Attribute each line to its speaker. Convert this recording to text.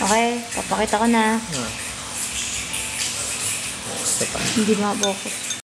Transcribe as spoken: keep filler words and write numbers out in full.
Speaker 1: Okay, papakita ko na.
Speaker 2: Ah. Ito pa.
Speaker 1: Hindi makapokus.